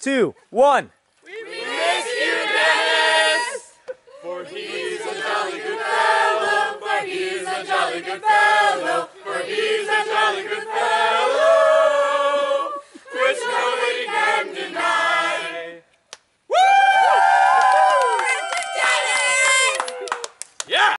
2, 1. We miss you, Dennis! For he's a jolly good fellow, for he's a jolly good fellow, for he's a jolly